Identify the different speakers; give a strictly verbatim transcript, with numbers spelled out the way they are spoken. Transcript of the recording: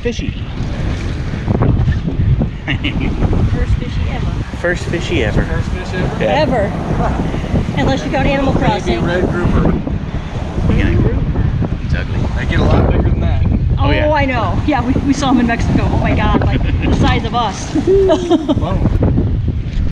Speaker 1: fishy.
Speaker 2: First fishy ever.
Speaker 1: First fishy ever.
Speaker 3: First fish ever?
Speaker 1: Yeah.
Speaker 2: Ever. Unless you count Animal Crossing.
Speaker 3: Maybe red grouper.
Speaker 1: You get a group. It's ugly.
Speaker 3: They get a lot bigger than that.
Speaker 2: Oh,
Speaker 1: Oh, yeah.
Speaker 2: I know. Yeah, we, we saw them in Mexico. Oh my God, like the size of us.
Speaker 3: Boom.